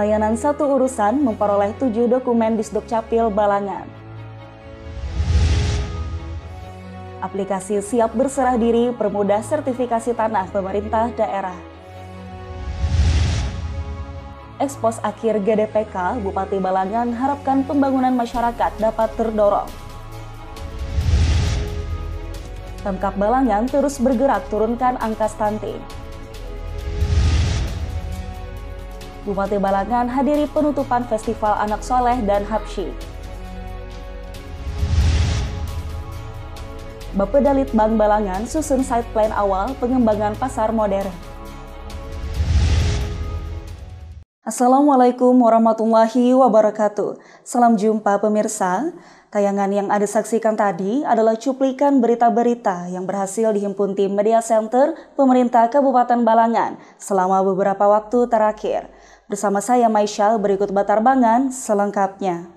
Layanan satu urusan memperoleh 7 dokumen di Sdukcapil Balangan. Aplikasi siap berserah diri permudah sertifikasi tanah pemerintah daerah. Ekspos akhir GDPK, Bupati Balangan harapkan pembangunan masyarakat dapat terdorong. Pemkab Balangan terus bergerak turunkan angka stunting. Bupati Balangan hadiri penutupan Festival Anak Soleh dan Habsyi. Bappedalit Bank Balangan susun site plan awal pengembangan pasar modern. Assalamualaikum warahmatullahi wabarakatuh. Salam jumpa pemirsa. Tayangan yang Anda saksikan tadi adalah cuplikan berita-berita yang berhasil dihimpun tim Media Center Pemerintah Kabupaten Balangan selama beberapa waktu terakhir. Bersama saya Maisyal, berikut batarbangan selengkapnya.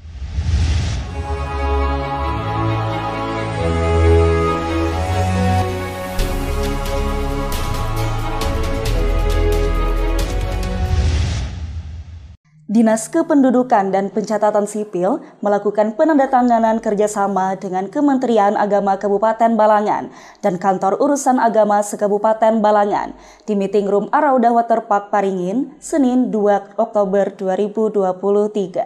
Dinas Kependudukan dan Pencatatan Sipil melakukan penandatanganan kerjasama dengan Kementerian Agama Kabupaten Balangan dan Kantor Urusan Agama Sekabupaten Balangan di Meeting Room Araudah Waterpark Paringin, Senin 2 Oktober 2023.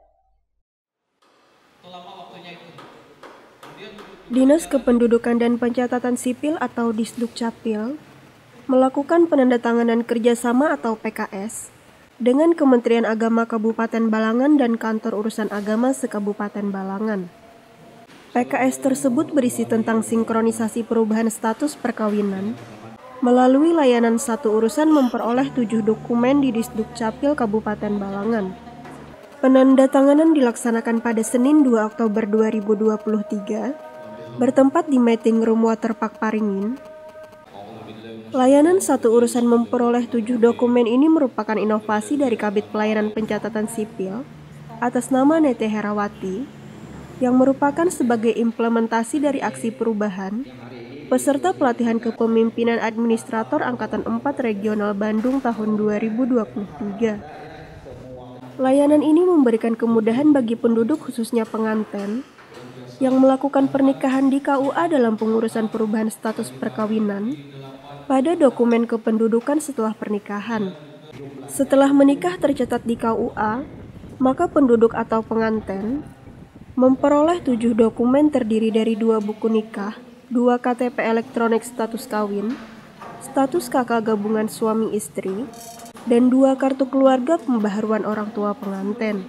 Dinas Kependudukan dan Pencatatan Sipil atau Disdukcapil melakukan penandatanganan kerjasama atau PKS dengan Kementerian Agama Kabupaten Balangan dan Kantor Urusan Agama Sekabupaten Balangan. PKS tersebut berisi tentang sinkronisasi perubahan status perkawinan melalui layanan satu urusan memperoleh 7 dokumen di Disdukcapil Kabupaten Balangan. Penandatanganan dilaksanakan pada Senin 2 Oktober 2023 bertempat di Meeting Room Waterpark Paringin. Layanan satu urusan memperoleh 7 dokumen ini merupakan inovasi dari Kabid Pelayanan Pencatatan Sipil atas nama Nete Herawati yang merupakan sebagai implementasi dari aksi perubahan peserta pelatihan kepemimpinan administrator Angkatan 4 Regional Bandung tahun 2023. Layanan ini memberikan kemudahan bagi penduduk khususnya pengantin yang melakukan pernikahan di KUA dalam pengurusan perubahan status perkawinan pada dokumen kependudukan setelah pernikahan. Setelah menikah tercatat di KUA, maka penduduk atau pengantin memperoleh 7 dokumen terdiri dari 2 buku nikah, 2 KTP elektronik status kawin, status kakak gabungan suami istri, dan 2 kartu keluarga pembaharuan orang tua pengantin.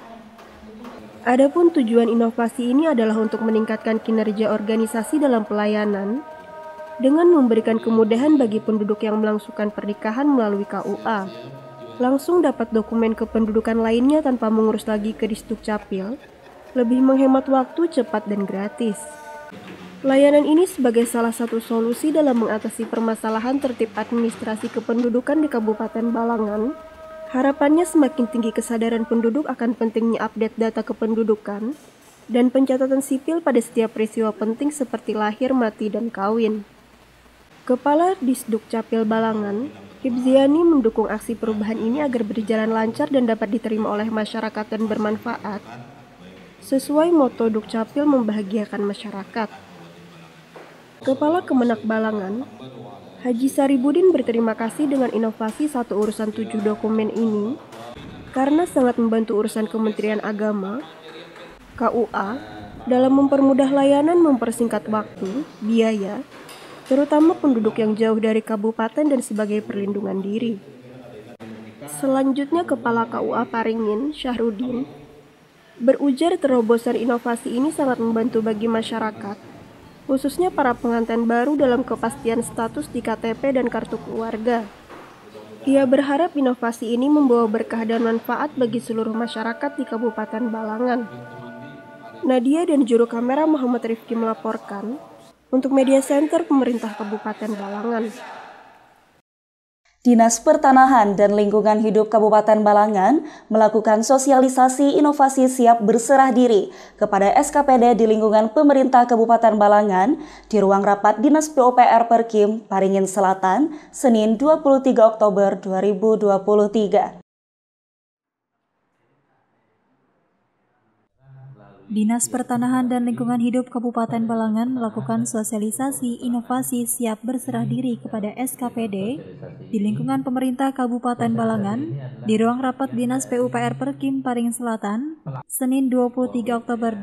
Adapun tujuan inovasi ini adalah untuk meningkatkan kinerja organisasi dalam pelayanan dengan memberikan kemudahan bagi penduduk yang melangsungkan pernikahan melalui KUA. Langsung dapat dokumen kependudukan lainnya tanpa mengurus lagi ke Disdukcapil, lebih menghemat waktu, cepat, dan gratis. Layanan ini sebagai salah satu solusi dalam mengatasi permasalahan tertib administrasi kependudukan di Kabupaten Balangan. Harapannya semakin tinggi kesadaran penduduk akan pentingnya update data kependudukan dan pencatatan sipil pada setiap peristiwa penting seperti lahir, mati, dan kawin. Kepala Disdukcapil Balangan, Hibziani, mendukung aksi perubahan ini agar berjalan lancar dan dapat diterima oleh masyarakat dan bermanfaat, sesuai moto Dukcapil membahagiakan masyarakat. Kepala Kemenak Balangan, Haji Saribudin, berterima kasih dengan inovasi satu urusan 7 dokumen ini karena sangat membantu urusan Kementerian Agama, KUA, dalam mempermudah layanan, mempersingkat waktu, biaya, terutama penduduk yang jauh dari kabupaten dan sebagai perlindungan diri. Selanjutnya Kepala KUA Paringin, Syahrudin, berujar terobosan inovasi ini sangat membantu bagi masyarakat, khususnya para pengantin baru dalam kepastian status di KTP dan kartu keluarga. Ia berharap inovasi ini membawa berkah dan manfaat bagi seluruh masyarakat di Kabupaten Balangan. Nadia dan juru kamera Muhammad Rifki melaporkan untuk Media Center Pemerintah Kabupaten Balangan. Dinas Pertanahan dan Lingkungan Hidup Kabupaten Balangan melakukan sosialisasi inovasi siap berserah diri kepada SKPD di lingkungan pemerintah Kabupaten Balangan di ruang rapat Dinas PUPR Perkim, Paringin Selatan, Senin 23 Oktober 2023. Dinas Pertanahan dan Lingkungan Hidup Kabupaten Balangan melakukan sosialisasi inovasi siap berserah diri kepada SKPD di lingkungan pemerintah Kabupaten Balangan di ruang rapat Dinas PUPR Perkim Paring Selatan, Senin 23 Oktober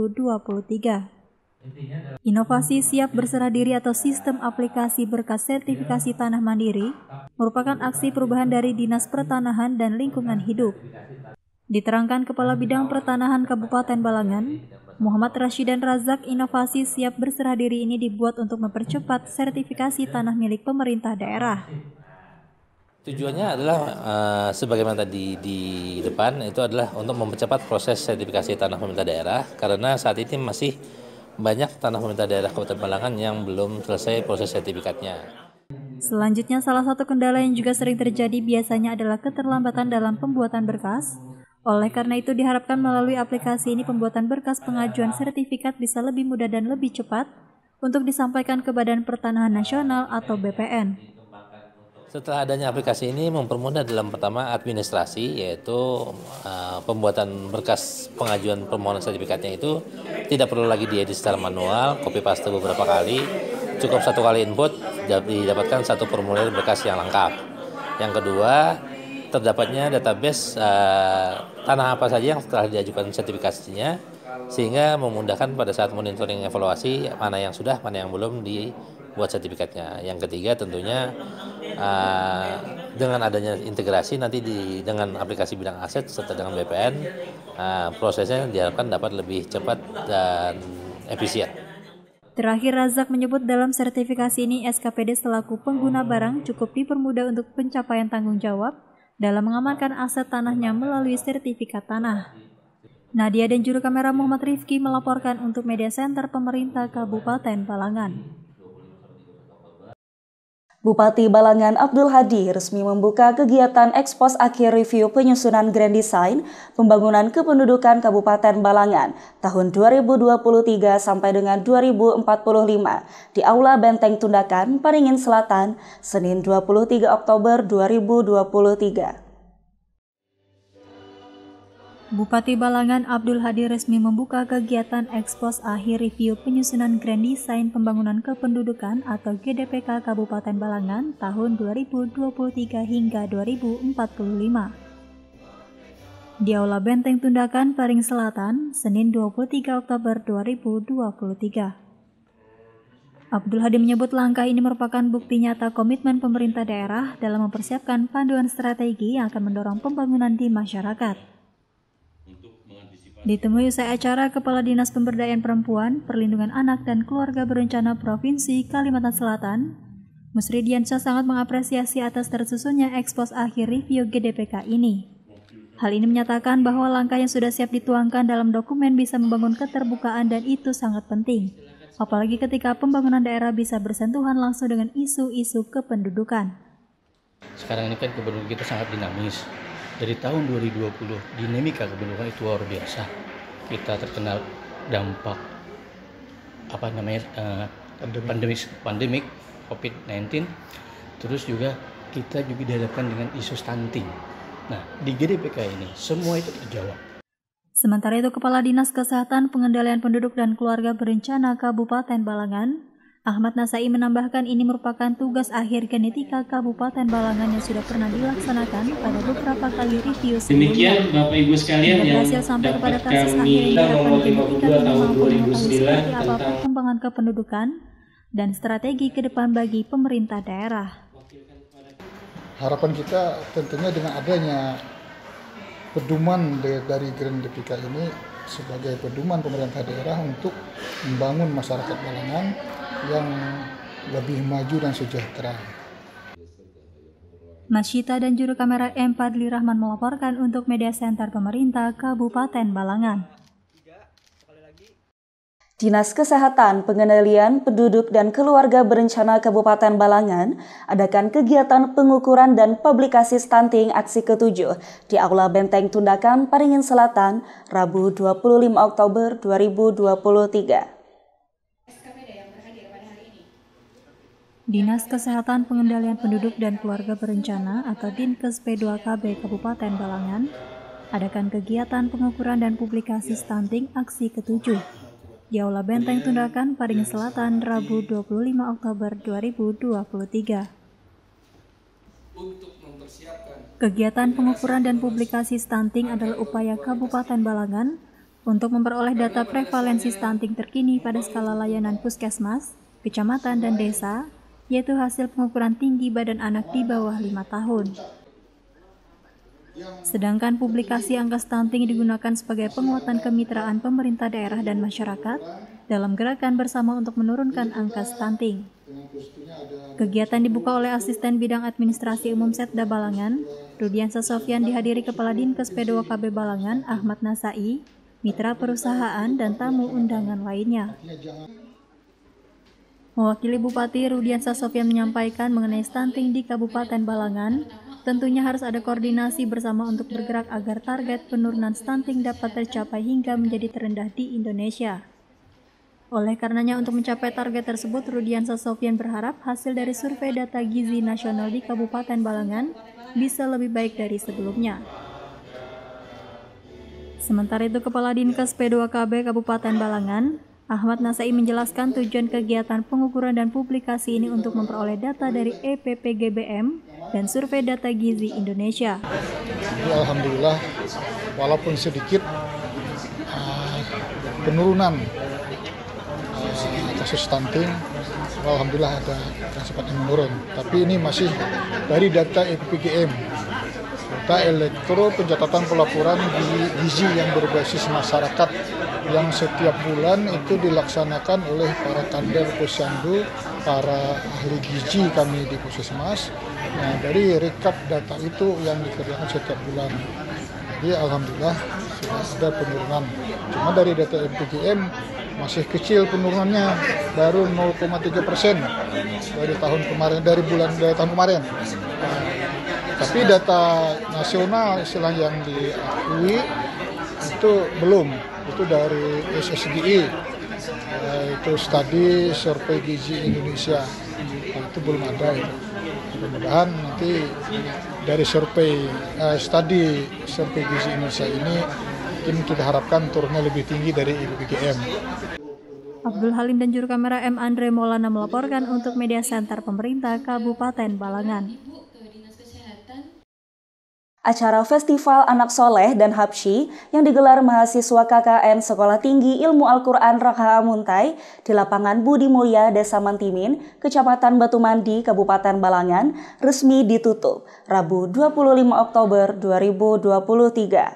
2023. Inovasi siap berserah diri atau sistem aplikasi berkas sertifikasi tanah mandiri merupakan aksi perubahan dari Dinas Pertanahan dan Lingkungan Hidup. Diterangkan Kepala Bidang Pertanahan Kabupaten Balangan, Muhammad Rashidan Razak, inovasi siap berserah diri ini dibuat untuk mempercepat sertifikasi tanah milik pemerintah daerah. Tujuannya adalah sebagaimana tadi di depan itu adalah untuk mempercepat proses sertifikasi tanah pemerintah daerah karena saat ini masih banyak tanah pemerintah daerah Kabupaten Balangan yang belum selesai proses sertifikatnya. Selanjutnya, salah satu kendala yang juga sering terjadi biasanya adalah keterlambatan dalam pembuatan berkas. Oleh karena itu diharapkan melalui aplikasi ini pembuatan berkas pengajuan sertifikat bisa lebih mudah dan lebih cepat untuk disampaikan ke Badan Pertanahan Nasional atau BPN. Setelah adanya aplikasi ini mempermudah dalam pertama administrasi, yaitu pembuatan berkas pengajuan permohonan sertifikatnya itu tidak perlu lagi diedit secara manual, copy paste beberapa kali, cukup satu kali input didapatkan satu formulir berkas yang lengkap. Yang kedua, terdapatnya database tanah apa saja yang telah diajukan sertifikasinya sehingga memudahkan pada saat monitoring evaluasi mana yang sudah, mana yang belum dibuat sertifikatnya. Yang ketiga tentunya dengan adanya integrasi nanti dengan aplikasi bidang aset serta dengan BPN prosesnya diharapkan dapat lebih cepat dan efisien. Terakhir, Razak menyebut dalam sertifikasi ini SKPD selaku pengguna barang cukup dipermudah untuk pencapaian tanggung jawab dalam mengamankan aset tanahnya melalui sertifikat tanah. Nadia dan juru kamera Muhammad Rifki melaporkan untuk Media Center Pemerintah Kabupaten Balangan. Bupati Balangan Abdul Hadi resmi membuka kegiatan ekspos akhir review penyusunan Grand Design Pembangunan Kependudukan Kabupaten Balangan tahun 2023 sampai dengan 2045 di Aula Benteng Tundakan, Paringin Selatan, Senin 23 Oktober 2023. Bupati Balangan Abdul Hadi resmi membuka kegiatan ekspos akhir review penyusunan Grand Design Pembangunan Kependudukan atau GDPK Kabupaten Balangan tahun 2023 hingga 2045. Di Aula Benteng Tundakan, Paring Selatan, Senin 23 Oktober 2023. Abdul Hadi menyebut langkah ini merupakan bukti nyata komitmen pemerintah daerah dalam mempersiapkan panduan strategi yang akan mendorong pembangunan di masyarakat. Ditemui usai acara, Kepala Dinas Pemberdayaan Perempuan, Perlindungan Anak dan Keluarga Berencana Provinsi Kalimantan Selatan, Musri Diansyah sangat mengapresiasi atas tersusunnya ekspos akhir review GDPK ini. Hal ini menyatakan bahwa langkah yang sudah siap dituangkan dalam dokumen bisa membangun keterbukaan dan itu sangat penting, apalagi ketika pembangunan daerah bisa bersentuhan langsung dengan isu-isu kependudukan. Sekarang ini kan kependudukan kita sangat dinamis. Dari tahun 2020, dinamika kependudukan itu luar biasa. Kita terkena dampak pandemik COVID-19. Terus juga kita juga dihadapkan dengan isu stunting. Nah, di GDPK ini semua itu terjawab. Sementara itu, Kepala Dinas Kesehatan Pengendalian Penduduk dan Keluarga Berencana Kabupaten Balangan, Ahmad Nasai, menambahkan ini merupakan tugas akhir genetika Kabupaten Balangan yang sudah pernah dilaksanakan pada beberapa kali review sebelumnya. Demikian Bapak Ibu sekalian yang dapat kami nomor 52 tahun 2009 tentang perkembangan kependudukan dan strategi ke depan bagi pemerintah daerah. Harapan kita tentunya dengan adanya pedoman dari Grand DPK ini sebagai pedoman pemerintah daerah untuk membangun masyarakat Balangan yang lebih maju dan sejahtera. Masyita dan juru kamera M. Padli Rahman melaporkan untuk Media Center Pemerintah Kabupaten Balangan. Dinas Kesehatan, Pengendalian Penduduk dan Keluarga Berencana Kabupaten Balangan adakan kegiatan pengukuran dan publikasi stunting aksi ke-7 di Aula Benteng Tundakan, Paringin Selatan, Rabu 25 Oktober 2023. Dinas Kesehatan, Pengendalian Penduduk dan Keluarga Berencana atau Dinkes P2KB Kabupaten Balangan adakan kegiatan pengukuran dan publikasi stunting aksi ke-7 di Aula Benteng Tundakan, Padang Selatan, Rabu 25 Oktober 2023. Kegiatan pengukuran dan publikasi stunting adalah upaya Kabupaten Balangan untuk memperoleh data prevalensi stunting terkini pada skala layanan puskesmas, kecamatan, dan desa, yaitu hasil pengukuran tinggi badan anak di bawah 5 tahun. Sedangkan publikasi angka stunting digunakan sebagai penguatan kemitraan pemerintah daerah dan masyarakat dalam gerakan bersama untuk menurunkan angka stunting. Kegiatan dibuka oleh Asisten Bidang Administrasi Umum Setda Balangan, Rudiansa Sofyan, dihadiri Kepala Dinkes P2 KB Balangan, Ahmad Nasai, mitra perusahaan, dan tamu undangan lainnya. Mewakili Bupati, Rudiansa Sofyan menyampaikan mengenai stunting di Kabupaten Balangan, tentunya harus ada koordinasi bersama untuk bergerak agar target penurunan stunting dapat tercapai hingga menjadi terendah di Indonesia. Oleh karenanya, untuk mencapai target tersebut, Rudiansa Sofyan berharap hasil dari survei data gizi nasional di Kabupaten Balangan bisa lebih baik dari sebelumnya. Sementara itu, Kepala Dinkes P2KB Kabupaten Balangan, Ahmad Nasai, menjelaskan tujuan kegiatan pengukuran dan publikasi ini untuk memperoleh data dari EPPGBM dan survei data gizi Indonesia. Jadi, alhamdulillah, walaupun sedikit penurunan kasus stunting, alhamdulillah ada yang sifatnya menurun. Tapi ini masih dari data EPPGM, data elektro pencatatan pelaporan gizi yang berbasis masyarakat, yang setiap bulan itu dilaksanakan oleh para kader posyandu, para ahli gizi kami di puskesmas. Nah, dari rekap data itu yang dikerjakan setiap bulan. Jadi alhamdulillah sudah ada penurunan. Cuma dari data EPPGM masih kecil penurunannya, baru 0,3% dari tahun kemarin, dari tahun kemarin. Tapi data nasional istilah yang diakui itu belum, itu dari SSGI, itu Studi Survei Gizi Indonesia, itu belum ada itu. Mudah-mudahan nanti dari Studi Survei Gizi Indonesia ini mungkin kita harapkan turunnya lebih tinggi dari EPPGM. Abdul Halim dan juru kamera M. Andre Maulana melaporkan untuk Media Center Pemerintah Kabupaten Balangan. Acara Festival Anak Soleh dan Habsyi yang digelar mahasiswa KKN Sekolah Tinggi Ilmu Al-Quran Raha Amuntai di lapangan Budi Mulya, Desa Mantimin, Kecamatan Batu Mandi, Kabupaten Balangan, resmi ditutup Rabu 25 Oktober 2023.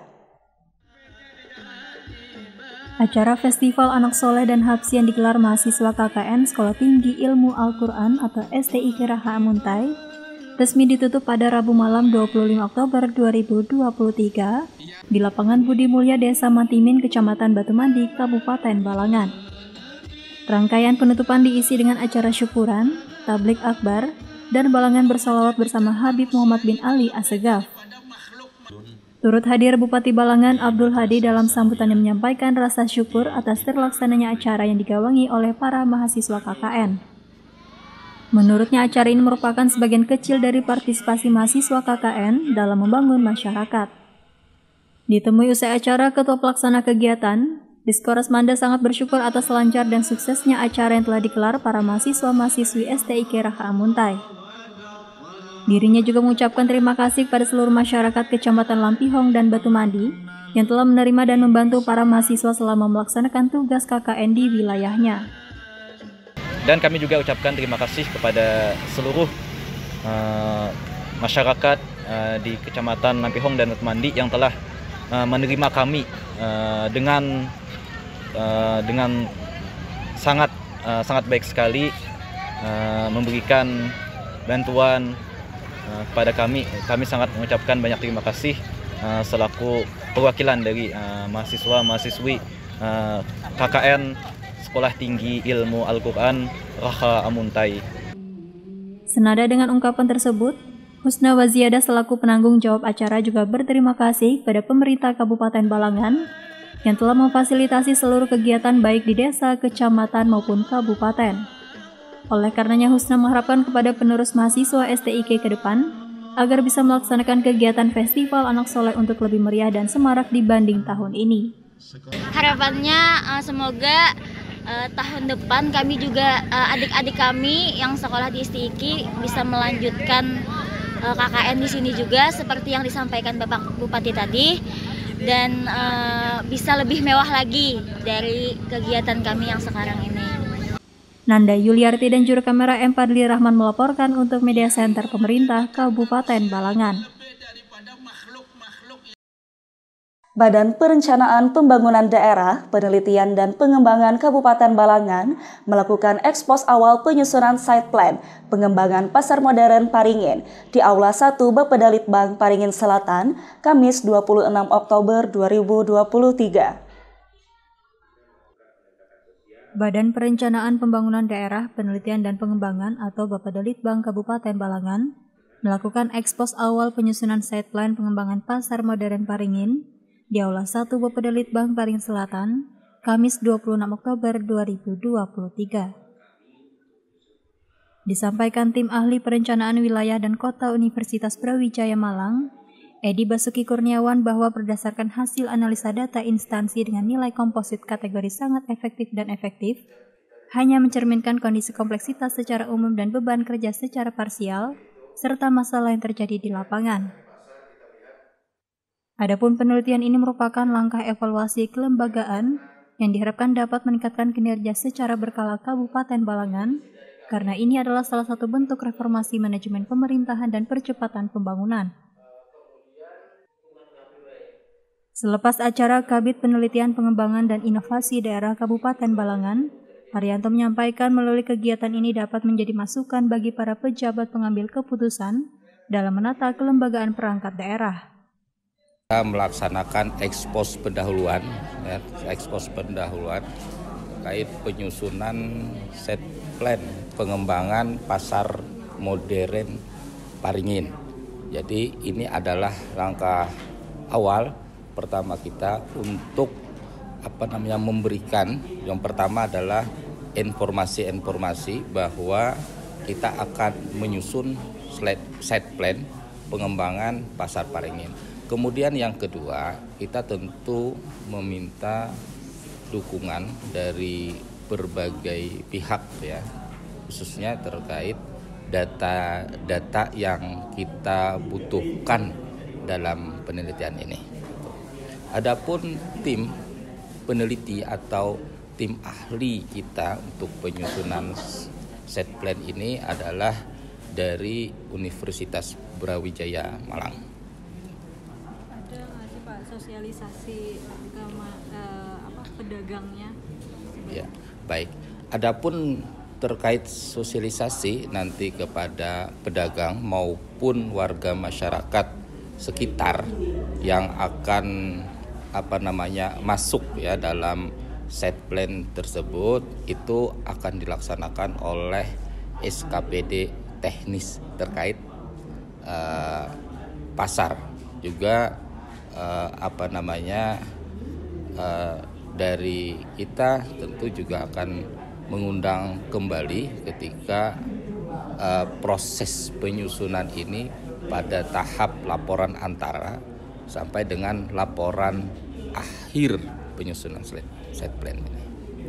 Acara Festival Anak Soleh dan Habsyi yang digelar mahasiswa KKN Sekolah Tinggi Ilmu Al-Quran atau STIQ Raha Amuntai resmi ditutup pada Rabu malam 25 Oktober 2023 di lapangan Budi Mulya, Desa Mantimin, Kecamatan Batu Mandi, Kabupaten Balangan. Rangkaian penutupan diisi dengan acara syukuran, tablik akbar, dan Balangan bersalawat bersama Habib Muhammad bin Ali Assegaf. Turut hadir Bupati Balangan Abdul Hadi dalam sambutannya menyampaikan rasa syukur atas terlaksananya acara yang digawangi oleh para mahasiswa KKN. Menurutnya, acara ini merupakan sebagian kecil dari partisipasi mahasiswa KKN dalam membangun masyarakat. Ditemui usai acara, Ketua Pelaksana Kegiatan, Diskores Manda, sangat bersyukur atas lancar dan suksesnya acara yang telah digelar para mahasiswa-mahasiswi STIQ Raha Amuntai. Dirinya juga mengucapkan terima kasih kepada seluruh masyarakat Kecamatan Lampihong dan Batu Mandi yang telah menerima dan membantu para mahasiswa selama melaksanakan tugas KKN di wilayahnya. Dan kami juga ucapkan terima kasih kepada seluruh masyarakat di Kecamatan Lampihong dan Batu Mandi yang telah menerima kami dengan sangat baik sekali, memberikan bantuan kepada kami. Kami sangat mengucapkan banyak terima kasih selaku perwakilan dari mahasiswa-mahasiswi KKN Sekolah Tinggi Ilmu Al-Quran Raha Amuntai. Senada dengan ungkapan tersebut, Husna Waziyadah selaku penanggung jawab acara juga berterima kasih kepada pemerintah Kabupaten Balangan yang telah memfasilitasi seluruh kegiatan baik di desa, kecamatan maupun kabupaten. Oleh karenanya, Husna mengharapkan kepada penerus mahasiswa STIQ ke depan agar bisa melaksanakan kegiatan Festival Anak Soleh untuk lebih meriah dan semarak dibanding tahun ini. Harapannya semoga tahun depan kami juga adik-adik kami yang sekolah di STIKI bisa melanjutkan KKN di sini juga seperti yang disampaikan Bapak Bupati tadi, dan bisa lebih mewah lagi dari kegiatan kami yang sekarang ini. Nanda Yuliarti dan juru kamera M. Padli Rahman melaporkan untuk Media Center Pemerintah Kabupaten Balangan. Badan Perencanaan Pembangunan Daerah, Penelitian dan Pengembangan Kabupaten Balangan melakukan ekspos awal penyusunan site plan pengembangan Pasar Modern Paringin di Aula 1 Bapedalitbang Paringin Selatan, Kamis 26 Oktober 2023. Badan Perencanaan Pembangunan Daerah, Penelitian dan Pengembangan atau Bapedalitbang Kabupaten Balangan melakukan ekspos awal penyusunan site plan pengembangan Pasar Modern Paringin di Aula 1 Bapedalitbang Paringin Selatan, Kamis 26 Oktober 2023. Disampaikan tim ahli perencanaan wilayah dan kota Universitas Brawijaya Malang, Edi Basuki Kurniawan, bahwa berdasarkan hasil analisa data instansi dengan nilai komposit kategori sangat efektif dan efektif, hanya mencerminkan kondisi kompleksitas secara umum dan beban kerja secara parsial, serta masalah yang terjadi di lapangan. Adapun penelitian ini merupakan langkah evaluasi kelembagaan yang diharapkan dapat meningkatkan kinerja secara berkala Kabupaten Balangan, karena ini adalah salah satu bentuk reformasi manajemen pemerintahan dan percepatan pembangunan. Selepas acara Kabid Penelitian Pengembangan dan Inovasi Daerah Kabupaten Balangan, Haryanto menyampaikan melalui kegiatan ini dapat menjadi masukan bagi para pejabat pengambil keputusan dalam menata kelembagaan perangkat daerah. Kita melaksanakan ekspos pendahuluan terkait penyusunan set plan pengembangan Pasar Modern Paringin. Jadi ini adalah langkah awal pertama kita untuk memberikan, yang pertama adalah informasi bahwa kita akan menyusun set plan pengembangan Pasar Paringin. Kemudian yang kedua, kita tentu meminta dukungan dari berbagai pihak ya, khususnya terkait data yang kita butuhkan dalam penelitian ini. Adapun tim peneliti atau tim ahli kita untuk penyusunan set plan ini adalah dari Universitas Brawijaya Malang. Sosialisasi ke pedagangnya? Ya, baik. Adapun terkait sosialisasi nanti kepada pedagang maupun warga masyarakat sekitar yang akan masuk ya dalam set plan tersebut, itu akan dilaksanakan oleh SKPD teknis terkait pasar juga. Dari kita tentu juga akan mengundang kembali ketika proses penyusunan ini pada tahap laporan antara sampai dengan laporan akhir penyusunan set plan ini.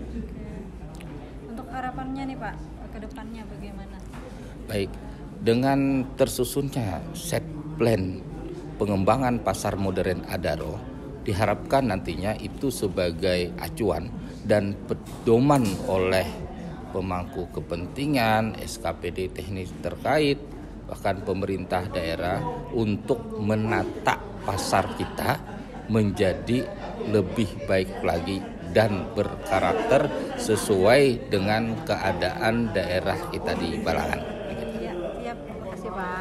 Untuk harapannya nih Pak, ke depannya bagaimana? Baik, dengan tersusunnya set plan pengembangan Pasar Modern Adaro, diharapkan nantinya itu sebagai acuan dan pedoman oleh pemangku kepentingan, SKPD teknis terkait, bahkan pemerintah daerah untuk menata pasar kita menjadi lebih baik lagi dan berkarakter sesuai dengan keadaan daerah kita di Balangan. Terima kasih Pak.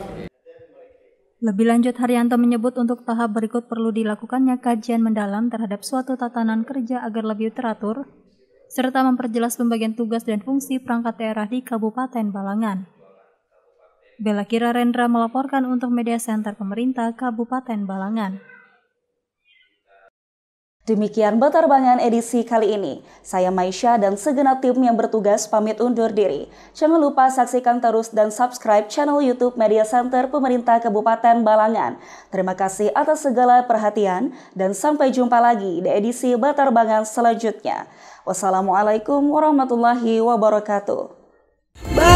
Lebih lanjut, Haryanto menyebut untuk tahap berikut perlu dilakukannya kajian mendalam terhadap suatu tatanan kerja agar lebih teratur, serta memperjelas pembagian tugas dan fungsi perangkat daerah di Kabupaten Balangan. Bella Kira Rendra melaporkan untuk Media Center Pemerintah Kabupaten Balangan. Demikian Batarbangan edisi kali ini. Saya Maisha dan segenap tim yang bertugas pamit undur diri. Jangan lupa saksikan terus dan subscribe channel YouTube Media Center Pemerintah Kabupaten Balangan. Terima kasih atas segala perhatian dan sampai jumpa lagi di edisi Batarbangan selanjutnya. Wassalamualaikum warahmatullahi wabarakatuh. Bye.